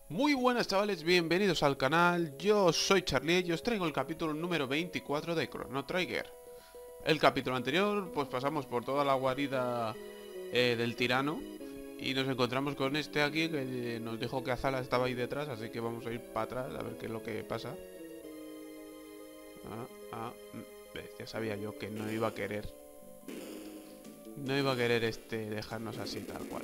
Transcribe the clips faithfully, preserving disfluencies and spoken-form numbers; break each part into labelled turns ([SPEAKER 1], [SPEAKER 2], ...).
[SPEAKER 1] Muy buenas chavales, bienvenidos al canal, yo soy Charlie y os traigo el capítulo número veinticuatro de Chrono Trigger. El capítulo anterior, pues pasamos por toda la guarida eh, del tirano y nos encontramos con este aquí que eh, nos dijo que Azala estaba ahí detrás, así que vamos a ir para atrás a ver qué es lo que pasa. Ah, ah, mm, ves, ya sabía yo que no iba a querer, no iba a querer este dejarnos así tal cual.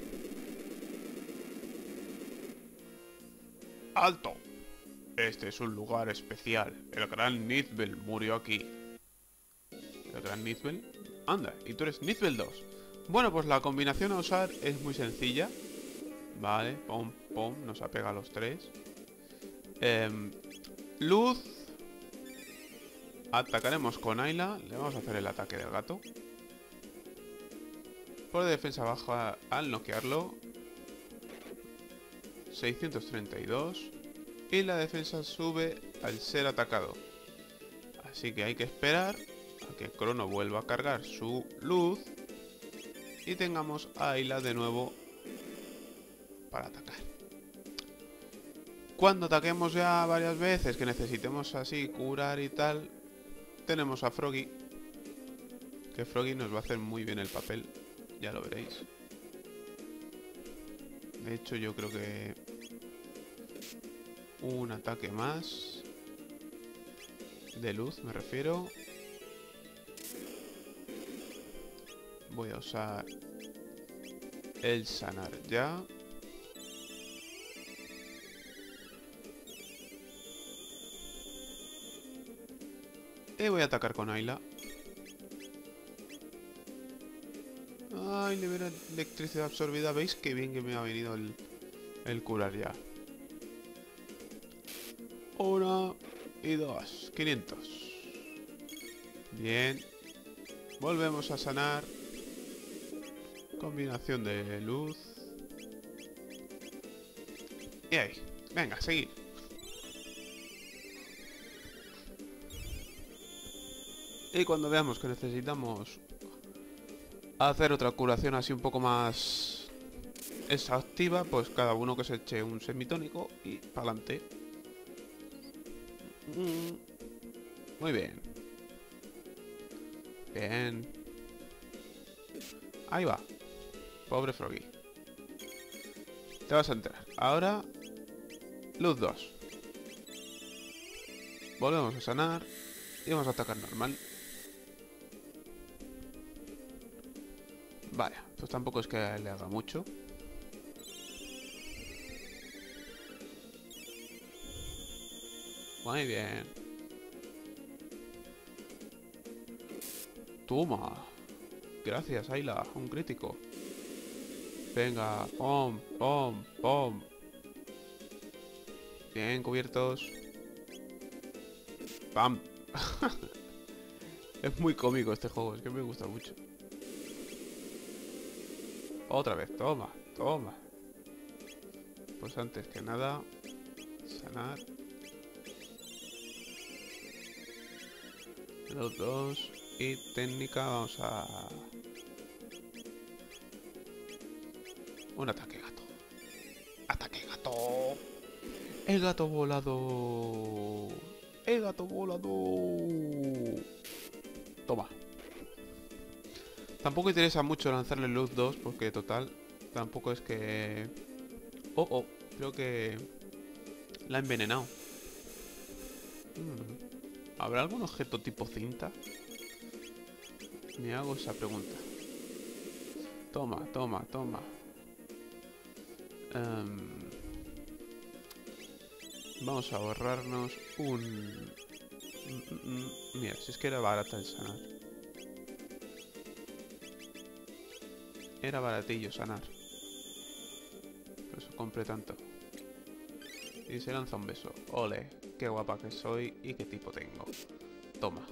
[SPEAKER 1] ¡Alto! Este es un lugar especial. El gran Nithbel murió aquí. ¿El gran Nithbel? Anda, y tú eres Nithbel dos. Bueno, pues la combinación a usar es muy sencilla. Vale, pom, pom, nos apega a los tres. Eh, luz. Atacaremos con Ayla. Le vamos a hacer el ataque del gato. Por defensa baja al noquearlo. seiscientos treinta y dos. Y la defensa sube al ser atacado. Así que hay que esperar a que Crono vuelva a cargar su luz y tengamos a Ayla de nuevo para atacar. Cuando ataquemos ya varias veces, que necesitemos así curar y tal, tenemos a Froggy, que Froggy nos va a hacer muy bien el papel, ya lo veréis. De hecho, yo creo que un ataque más de luz, me refiero. Voy a usar el sanar ya. Y voy a atacar con Ayla. Ay, libera electricidad absorbida. ¿Veis qué bien que me ha venido el, el curar ya? Una y dos. quinientos. Bien. Volvemos a sanar. Combinación de luz. Y ahí. Venga, seguir. Y cuando veamos que necesitamos hacer otra curación así un poco más exhaustiva, pues cada uno que se eche un semitónico y para adelante. Muy bien. Bien. Ahí va. Pobre Froggy. Te vas a enterar. Ahora, luz dos. Volvemos a sanar y vamos a atacar normal. Vaya, pues tampoco es que le haga mucho. Muy bien. Toma. Gracias, Ayla. Un crítico. Venga. Pom, pom, pom. Bien, cubiertos. Pam. Es muy cómico este juego. Es que me gusta mucho. Otra vez. Toma, toma. Pues antes que nada, sanar. Los dos. Y técnica vamos a... Un ataque gato. ¡Ataque gato! ¡El gato volado! ¡El gato volado! Toma. Tampoco interesa mucho lanzarle luz dos porque total, tampoco es que... Oh, oh, creo que... La ha envenenado. Hmm. ¿Habrá algún objeto tipo cinta? Me hago esa pregunta. Toma, toma, toma. Um, vamos a ahorrarnos un... Mira, si es que era barata el sanar. Era baratillo sanar. Por eso compré tanto. Y se lanza un beso. Ole, qué guapa que soy y qué tipo tengo. Toma.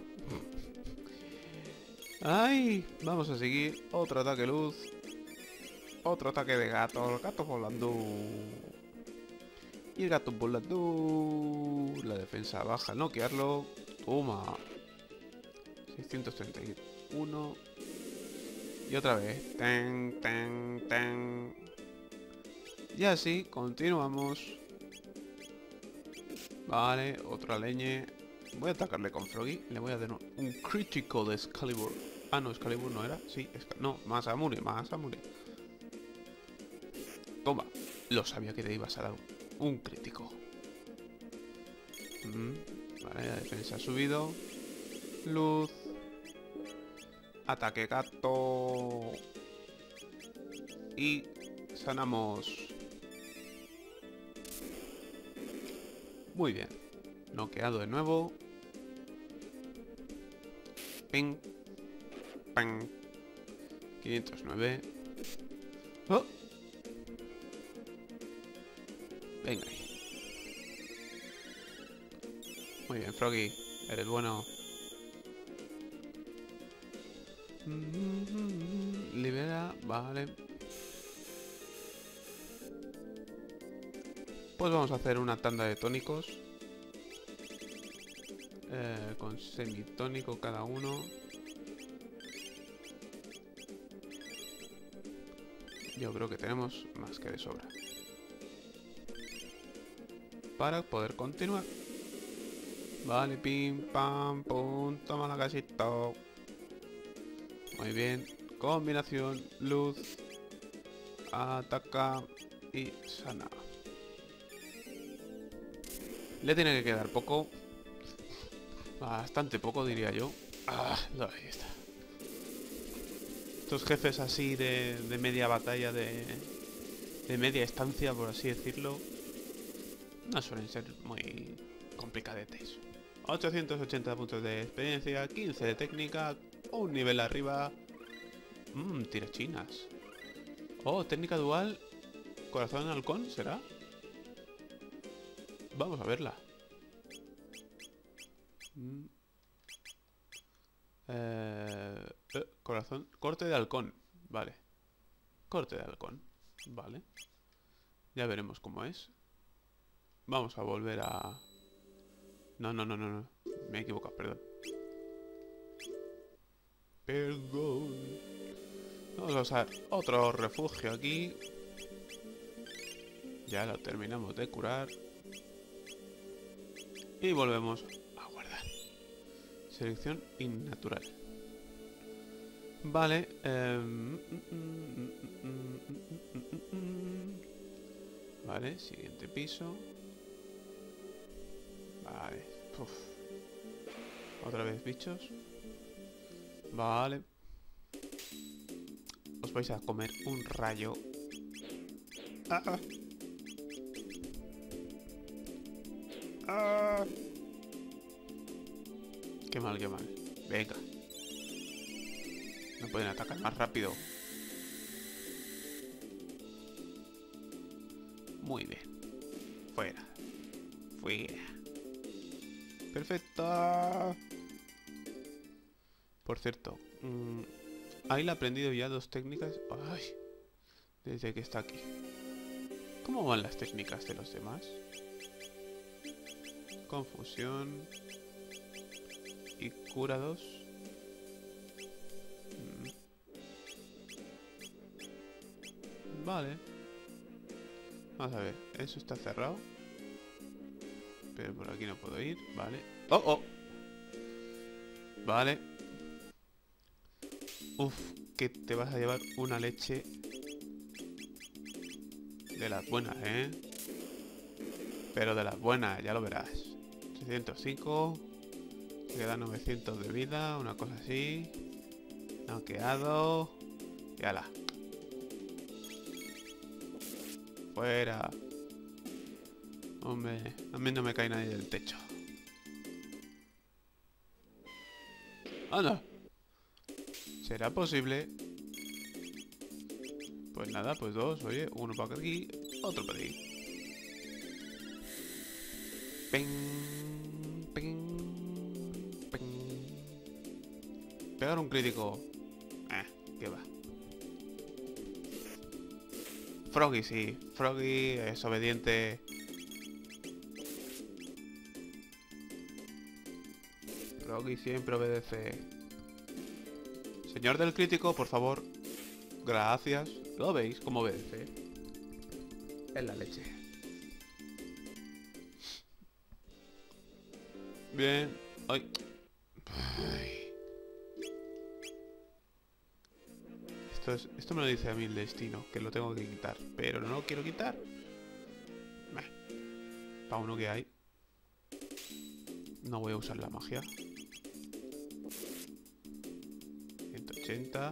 [SPEAKER 1] ¡Ay! Vamos a seguir. Otro ataque luz. Otro ataque de gato. El gato volando. Y el gato volando. La defensa baja al noquearlo. Toma. seiscientos treinta y uno. Y otra vez. Ten, ten, ten. Y así continuamos. Vale, otra leñe. Voy a atacarle con Froggy. Le voy a dar un, un crítico de Excalibur. Ah, no, Excalibur no era. Sí, Excal no, Masamune, Masamune. Toma. Lo sabía que te ibas a dar un, un crítico. Mm, vale, la defensa ha subido. Luz. Ataque gato. Y sanamos. Muy bien. Noqueado de nuevo. Ping. Pang. quinientos nueve. ¡Oh! Venga ahí. Muy bien, Froggy. Eres bueno. Libera. Vale. Pues vamos a hacer una tanda de tónicos. Eh, con semitónico cada uno. Yo creo que tenemos más que de sobra para poder continuar. Vale, pim, pam, pum, toma la casita. Muy bien. Combinación, luz, ataca y sana. Le tiene que quedar poco. Bastante poco, diría yo. Ah, ahí está. Estos jefes así de, de media batalla, de, de media estancia, por así decirlo, no suelen ser muy complicadetes. ochocientos ochenta puntos de experiencia, quince de técnica, un nivel arriba. Mmm, tirachinas. Oh, técnica dual, corazón halcón, ¿será? Vamos a verla. Mm. Eh, eh, corazón. Corte de halcón. Vale. Corte de halcón. Vale. Ya veremos cómo es. Vamos a volver a... No, no, no, no, no. Me he equivocado, perdón. Perdón. Vamos a usar otro refugio aquí. Ya lo terminamos de curar. Y volvemos a guardar. Selección innatural. Vale. Eh, vale, siguiente piso. Vale. Uf. Otra vez bichos. Vale. Os vais a comer un rayo. Ah, ah. Ah. Qué mal, qué mal. Venga. No pueden atacar más rápido. Muy bien. Fuera. Fuera. Perfecto. Por cierto. Mmm, ahí le he aprendido ya dos técnicas. Ay. Desde que está aquí. ¿Cómo van las técnicas de los demás? Confusión. Y cura dos. Mm. Vale. Vamos a ver. Eso está cerrado. Pero por aquí no puedo ir. Vale. ¡Oh, oh! Vale. Uf, que te vas a llevar una leche de las buenas, ¿eh? Pero de las buenas, ya lo verás. trescientos cinco. Queda novecientos de vida, una cosa así. Noqueado. Y ala. Fuera. Hombre, a mí no me cae nadie del techo. ¡Anda! ¿Será posible? Pues nada, pues dos, oye. Uno para aquí, otro para aquí. Ping, ping, ping. Pegar un crítico. Eh, ¿qué va? Froggy, sí. Froggy es obediente. Froggy siempre obedece. Señor del crítico, por favor. Gracias. ¿Lo veis cómo obedece? es la leche. Bien. Ay. Ay. Esto, es, esto me lo dice a mí el destino, que lo tengo que quitar. Pero no lo quiero quitar. Para uno que hay. No voy a usar la magia. ciento ochenta.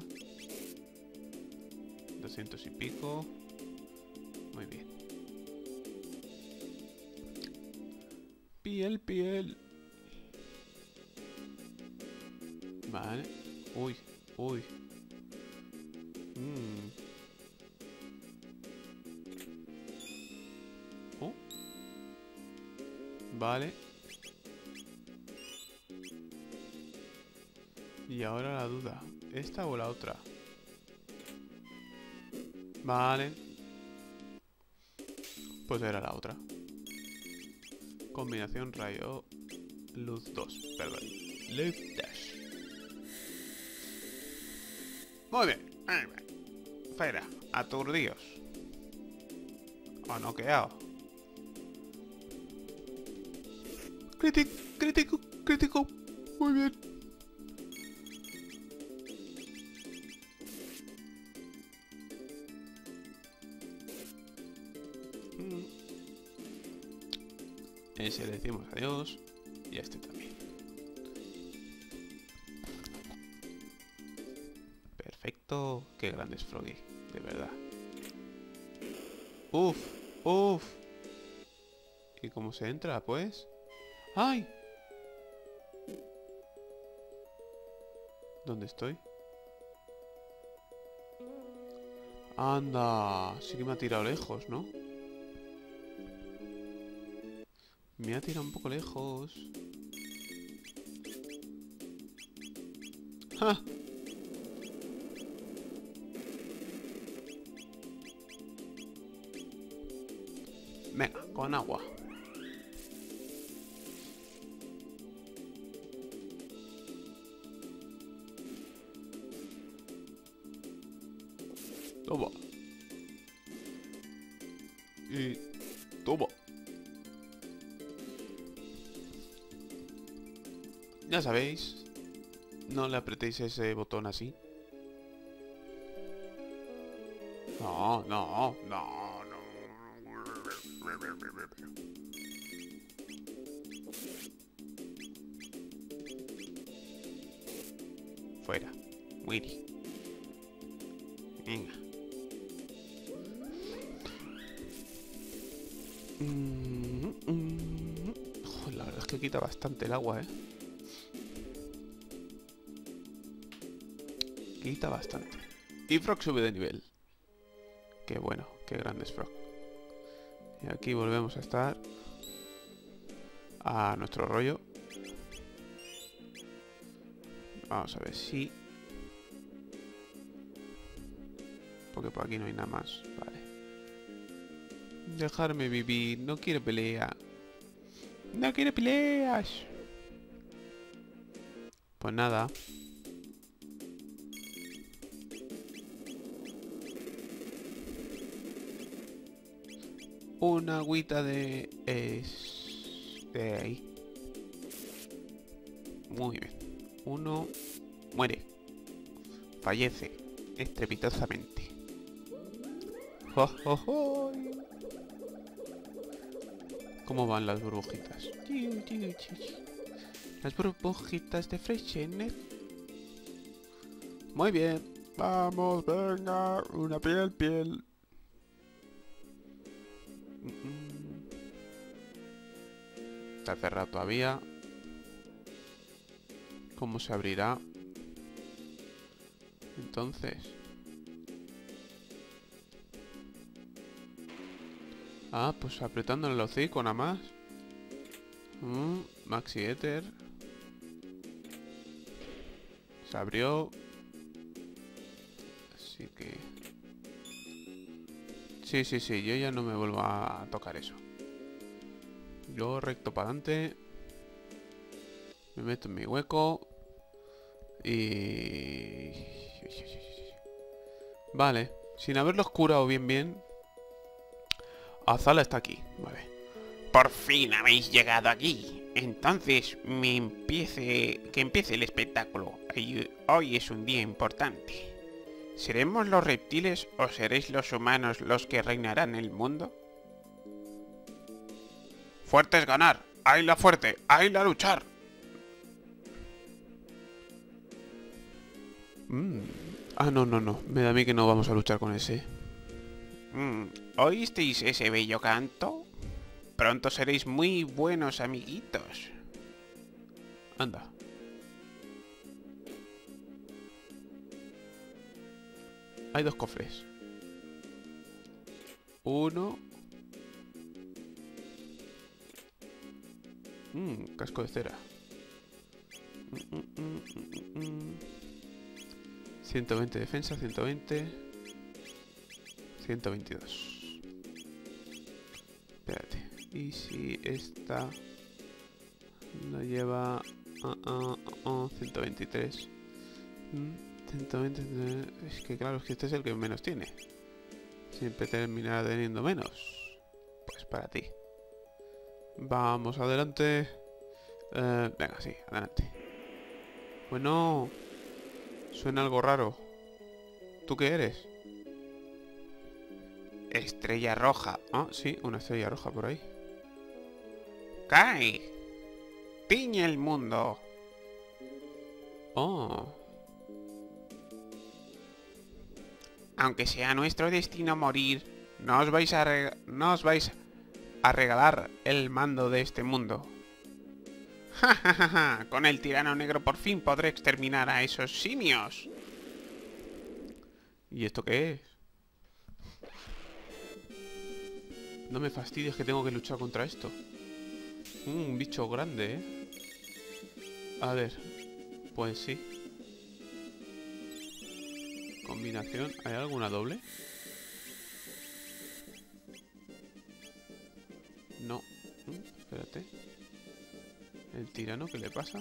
[SPEAKER 1] doscientos y pico. Muy bien. Piel, piel. Vale. Uy, uy. Mm. Oh. Vale. Y ahora la duda. ¿Esta o la otra? Vale. Pues era la otra. Combinación rayo luz dos. Perdón. Luz dos. Muy bien. Fuera. Aturdidos. O noqueado. Crítico, crítico, crítico. Muy bien. Ese le decimos adiós. Y a este también. Perfecto. Qué grande es Froggy. De verdad. Uf. Uf. ¿Y cómo se entra, pues? ¡Ay! ¿Dónde estoy? Anda. Sí que me ha tirado lejos, ¿no? Me ha tirado un poco lejos. ¡Ja! Venga, con agua. Toma. Y... toma. Ya sabéis, no le apretéis ese botón así. No, no, no, no. Fuera. Willy. Venga. Mm, mm. Joder, la verdad es que quita bastante el agua, eh. Quita bastante. Y Frog sube de nivel. Qué bueno, qué grande es Frog. Y aquí volvemos a estar a nuestro rollo. Vamos a ver si... porque por aquí no hay nada más. Vale. Dejarme vivir. No quiero pelea. No quiero peleas. Pues nada. Una agüita de... Es... de ahí. Muy bien. Uno... muere. Fallece. Estrepitosamente. ¡Oh, oh, oh! ¿Cómo van las burbujitas? Las burbujitas de Freshenet. Muy bien. Vamos, venga. Una piel, piel. Está cerrado todavía. ¿Cómo se abrirá? Entonces. Ah, pues apretando el hocico nada más. Mm, Maxi Ether. Se abrió. Así que... Sí, sí, sí. Yo ya no me vuelvo a tocar eso. Yo recto para adelante. Me meto en mi hueco. Y... Vale. Sin haberlos curado bien bien. Azala está aquí. Vale.
[SPEAKER 2] Por fin habéis llegado aquí. Entonces me empiece... que empiece el espectáculo. Hoy, hoy es un día importante. ¿Seremos los reptiles o seréis los humanos los que reinarán el mundo?
[SPEAKER 1] Fuerte es ganar. ¡Ahí la fuerte! ¡Ahí la luchar! Mm. Ah, no, no, no. Me da a mí que no vamos a luchar con ese.
[SPEAKER 2] Mm, ¿Oísteis ese bello canto? Pronto seréis muy buenos amiguitos.
[SPEAKER 1] Anda. Hay dos cofres. Uno. Mmm, casco de cera. Mm, mm, mm, mm, mm. ciento veinte defensa, ciento veinte. ciento veintidós. Espérate. Y si esta lo lleva a uh, uh, uh, ciento veintitrés. Mm, ciento veinte. Es que claro, es que este es el que menos tiene. Siempre terminará teniendo menos. Pues para ti. Vamos adelante. Eh, venga, sí, adelante. Bueno, suena algo raro. ¿Tú qué eres?
[SPEAKER 2] Estrella roja.
[SPEAKER 1] Ah, sí, una estrella roja por ahí.
[SPEAKER 2] ¡Cae! ¡Tiñe el mundo!
[SPEAKER 1] Oh.
[SPEAKER 2] Aunque sea nuestro destino morir, no os vais a, re no os vais a regalar el mando de este mundo. ¡Ja, ja, ja, ja! Con el tirano negro por fin podré exterminar a esos simios.
[SPEAKER 1] ¿Y esto qué es? No me fastidies que tengo que luchar contra esto. Mm, un bicho grande, ¿eh? A ver. Pues sí. Combinación. ¿Hay alguna doble? No. Mm, espérate. ¿El tirano qué le pasa?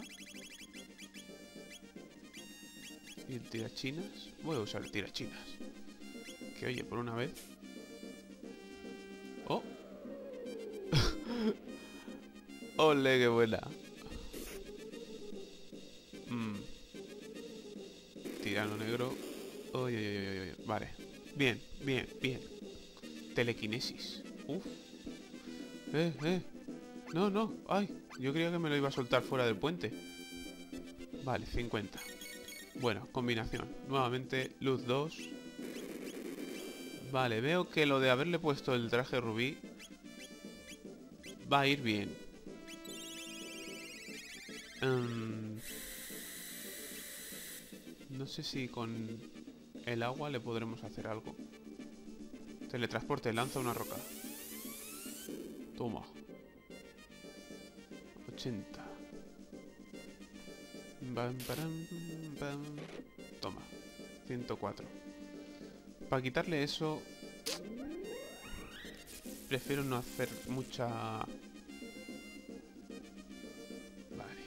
[SPEAKER 1] ¿Y el tirachinas? Voy a usar el tirachinas. Que oye, por una vez. ¡Oh! ¡Ole, qué buena! Mm. Tirano negro. Oye, oye, oye, oye. Vale. Bien, bien, bien. Telequinesis. Uf. Eh, eh. No, no. Ay, yo creía que me lo iba a soltar fuera del puente. Vale, cincuenta. Bueno, combinación. Nuevamente, luz dos. Vale, veo que lo de haberle puesto el traje rubí va a ir bien. Um, no sé si con el agua le podremos hacer algo. Teletransporte, lanza una roca. Toma. ochenta. Bam, param, bam. Toma. ciento cuatro. Para quitarle eso, prefiero no hacer mucha... Vale.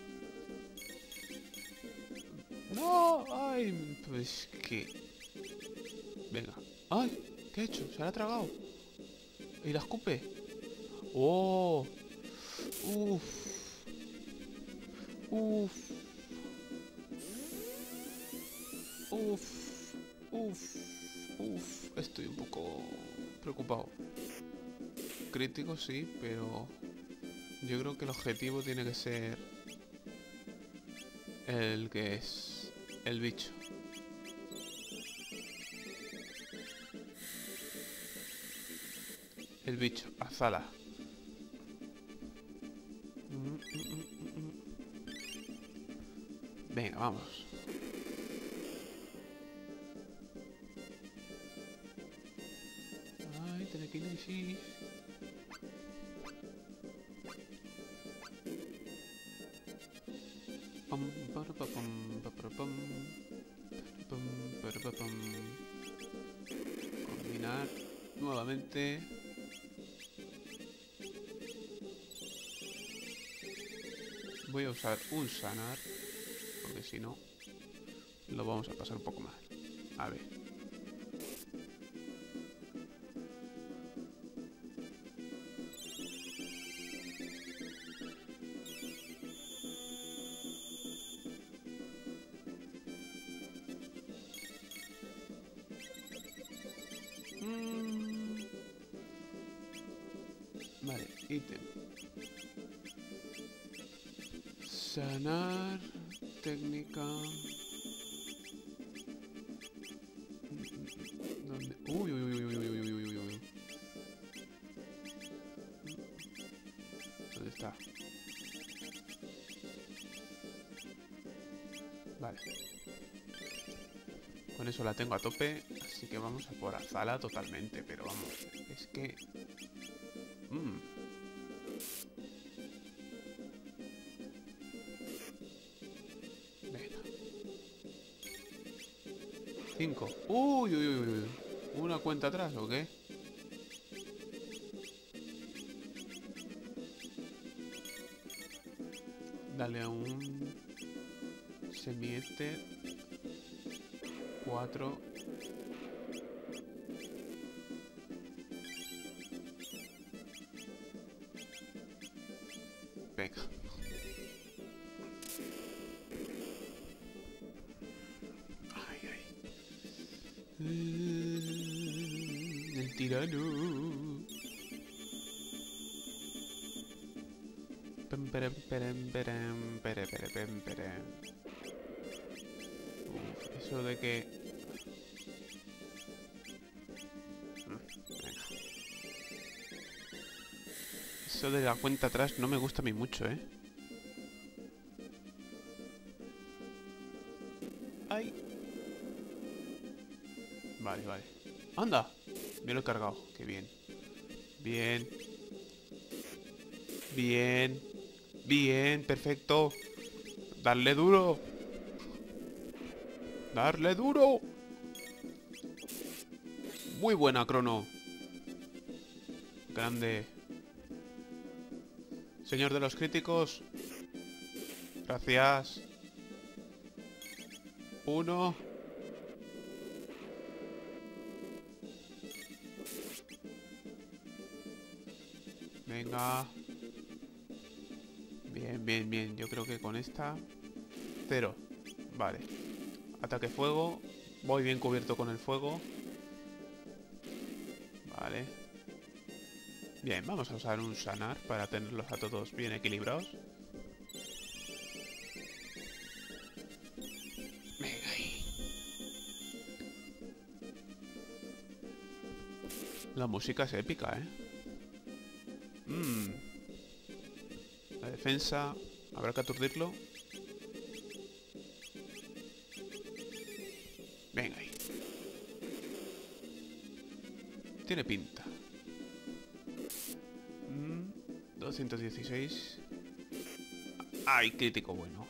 [SPEAKER 1] ¡No! ¡Ay! Pues que... Venga. ¡Ay! ¿Qué ha hecho? ¿Se la ha tragado? ¿Y la escupe? ¡Oh! ¡Uf! ¡Uf! ¡Uf! ¡Uf! Uf, estoy un poco preocupado. Crítico sí, pero yo creo que el objetivo tiene que ser el que es el bicho. El bicho, Azala. Venga, vamos. Telequinesis. Pam, para, pa, pam, pa, para, pam. Pam, para, pa, pam. Combinar nuevamente. Voy a usar un sanar, porque si no lo vamos a pasar un poco mal. A ver. Vale, ítem. Sanar, técnica. ¿Dónde? Uy, uy, uy, uy, uy, uy, uy, uy, uy. ¿Dónde está? Vale. Con eso la tengo a tope, así que vamos a por Azala totalmente, pero vamos, es que... Mmm. Venga. Cinco. Uy, uy, uy, uy. ¿Una cuenta atrás o qué? Dale a un... Semi-éter. Cuatro. Venga. Ay, ay. Mm, el tirano. Pem, perem, perem, perem, pere, pere, pem, perem. Uf, eso de que... Eso de la cuenta atrás no me gusta a mí mucho, ¿eh? ¡Ay! Vale, vale. ¡Anda! Me lo he cargado. ¡Qué bien! Bien. Bien. Bien, perfecto. ¡Darle duro! ¡Darle duro! Muy buena, Crono. Grande. Señor de los críticos. Gracias. Uno. Venga. Bien, bien, bien. Yo creo que con esta... Cero. Vale. Ataque fuego. Voy bien cubierto con el fuego. Vale. Bien, vamos a usar un sanar para tenerlos a todos bien equilibrados. Venga ahí. La música es épica, ¿eh? Mmm. La defensa... Habrá que aturdirlo. Venga ahí. Tiene pinta. Mm, doscientos dieciséis. ¡Ay, crítico bueno!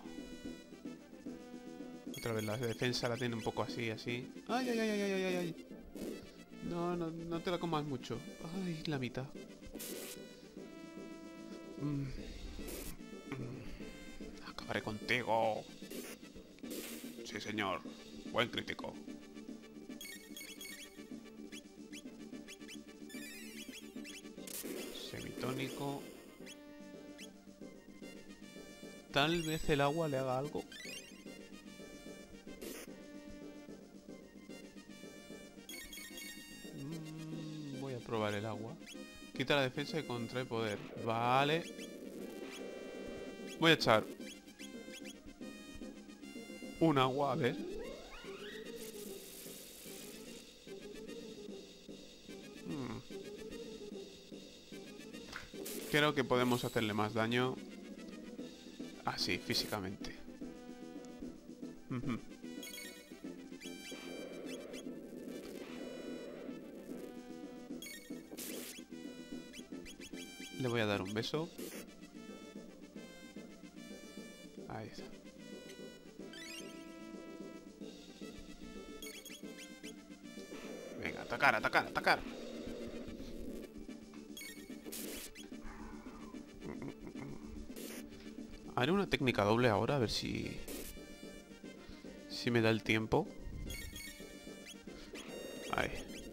[SPEAKER 1] Otra vez la defensa la tiene un poco así, así. ¡Ay, ay, ay, ay, ay, ay, ay! No, no, no te la comas mucho. ¡Ay, la mitad! Mm. Mm. Acabaré contigo. Sí, señor. Buen crítico. Semitónico. Tal vez el agua le haga algo. Mm, voy a probar el agua. Quita la defensa y contrae poder. Vale. Voy a echar un agua, a ver. Hmm. Creo que podemos hacerle más daño así, físicamente. Le voy a dar un beso. Ahí está. Venga, atacar, atacar, atacar. Haré una técnica doble ahora, a ver si... Si me da el tiempo. Ahí.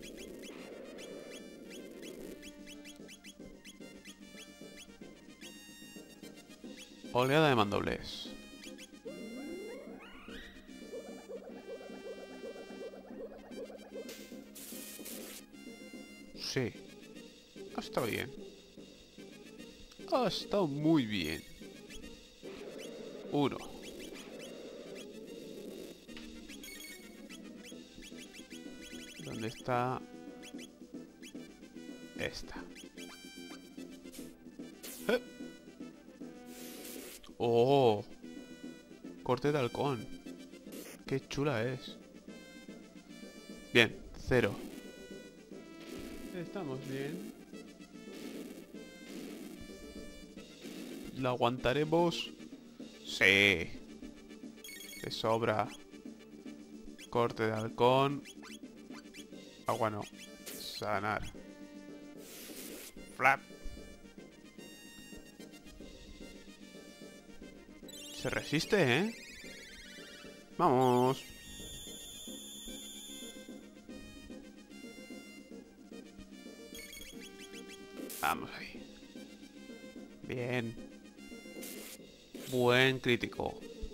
[SPEAKER 1] Oleada de mandobles. Sí. Ha estado bien. Ha estado muy bien. Uno. ¿Dónde está? Esta. ¿Eh? ¡Oh! Corte de halcón. ¡Qué chula es! Bien, cero. Estamos bien. ¿La aguantaremos? Sí. De sobra. Corte de halcón. Agua no. Sanar. Flap. Se resiste, ¿eh? Vamos. Vamos ahí. Bien. Buen crítico.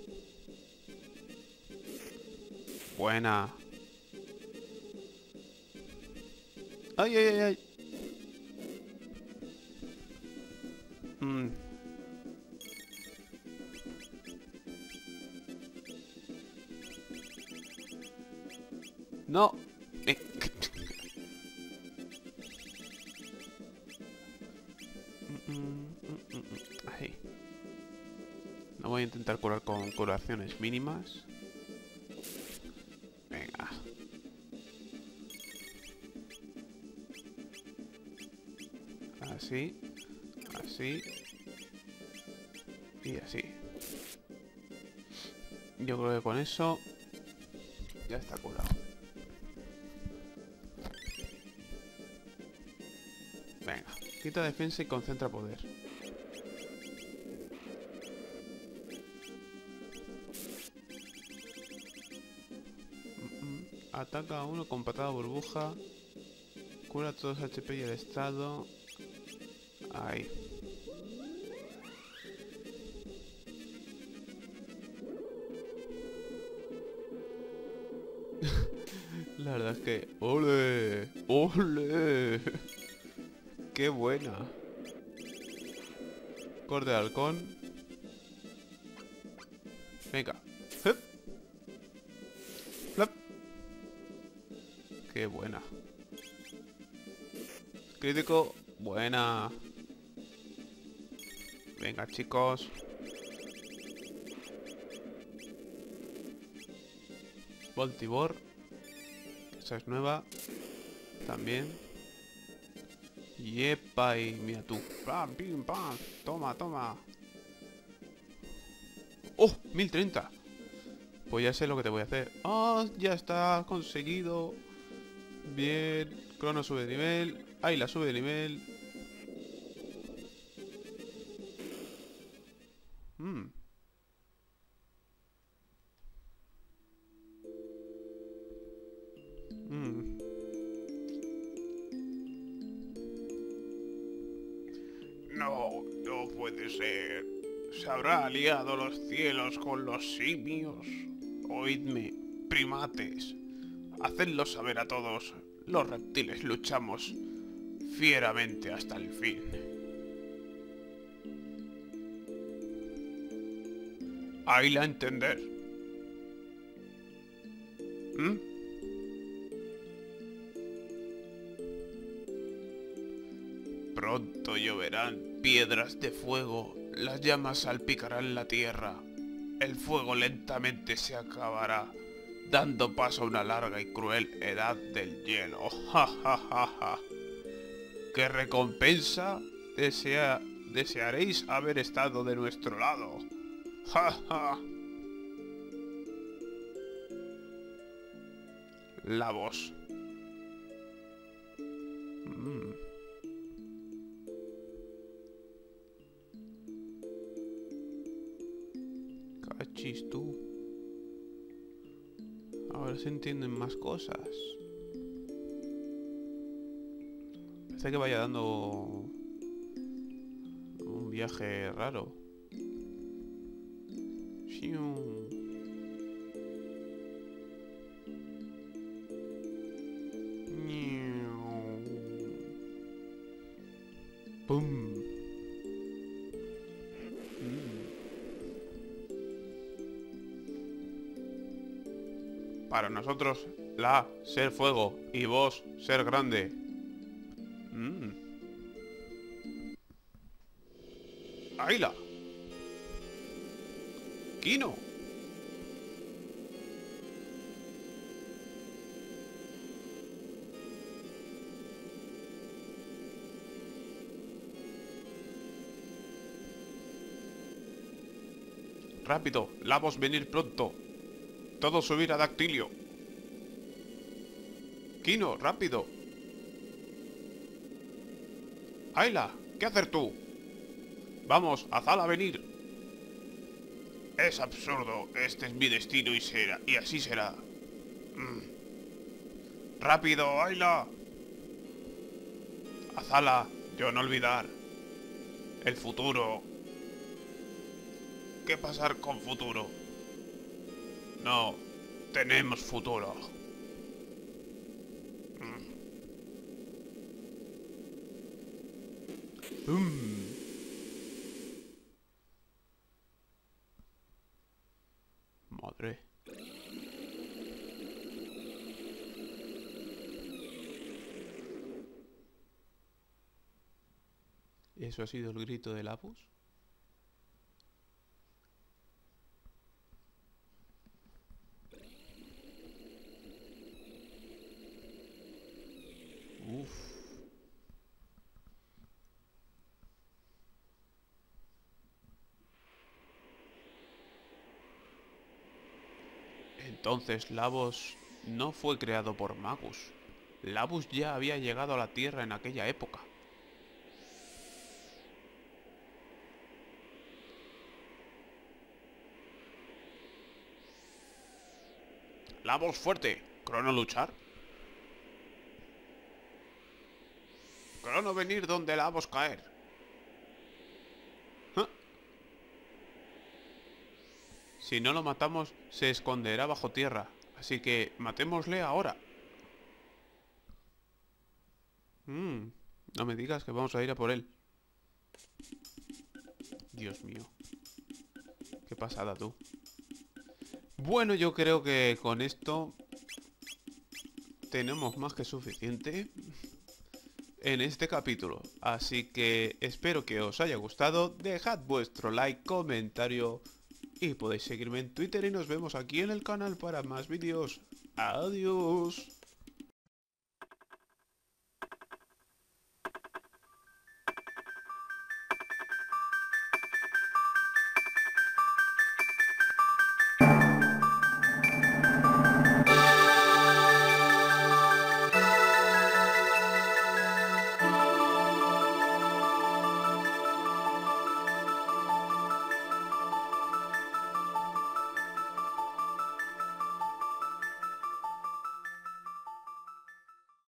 [SPEAKER 1] Buena. Ay, ay, ay, ay. Mm. No. Eh. Mm, mm, mm, mm. Ahí. No voy a intentar curar con curaciones mínimas. Venga. Así. Así. Y así. Yo creo que con eso ya está curado. Venga. Quita defensa y concentra poder. Ataca a uno con patada burbuja. Cura todos H P y el estado. Ahí. La verdad es que... ¡Ole! ¡Ole! ¡Qué buena! Corte de halcón. Venga. ¡Hup! ¡Flap! ¡Qué buena! Crítico. Buena. Venga, chicos. Voltibor. Esa es nueva. También. Yepa, y mira tú. Pam, pim, pam. Toma, toma. ¡Oh! mil treinta. Pues ya sé lo que te voy a hacer. ¡Ah! Ya está conseguido. Bien. Crono sube de nivel. Ahí la sube de nivel. Hmm. Hmm. No, no puede ser. ¿Se habrá aliado los cielos con los simios? Oídme, primates. Hacedlo saber a todos. Los reptiles luchamos fieramente hasta el fin. Ahí a entender. ¿Mm? Pronto lloverán piedras de fuego, las llamas salpicarán la tierra, el fuego lentamente se acabará, dando paso a una larga y cruel edad del hielo. ¡Ja, ja, ja, ja! ¿Qué recompensa desea, desearéis haber estado de nuestro lado? ¡Ja, ja! La voz. Mm. Cachis tú. Ahora se entienden más cosas. Parece que vaya dando un viaje raro. ¡Pum! Para nosotros, la ser fuego y vos ser grande. Mm. ¡Ayla! ¡Kino! ¡Rápido! ¡Lavos venir pronto! ¡Todo subir a Dactilio! ¡Kino, rápido! ¡Ayla! ¿Qué hacer tú? ¡Vamos, Azala a venir! Es absurdo. Este es mi destino y será, y así será. Mm. ¡Rápido, Ayla! Azala, yo no olvidar. El futuro. ¿Qué pasar con futuro? No, tenemos futuro. Mm. Mm. Madre. ¿Eso ha sido el grito de Lavos? Uf. Entonces Lavos no fue creado por Magus. Lavos ya había llegado a la Tierra en aquella época. Lavos fuerte. ¿Crono luchar? Crono venir donde Lavos caer. ¿Ah? Si no lo matamos, se esconderá bajo tierra. Así que matémosle ahora. Mm, no me digas que vamos a ir a por él. Dios mío. Qué pasada tú. Bueno, yo creo que con esto tenemos más que suficiente en este capítulo. Así que espero que os haya gustado. Dejad vuestro like, comentario y podéis seguirme en Twitter y nos vemos aquí en el canal para más vídeos. Adiós.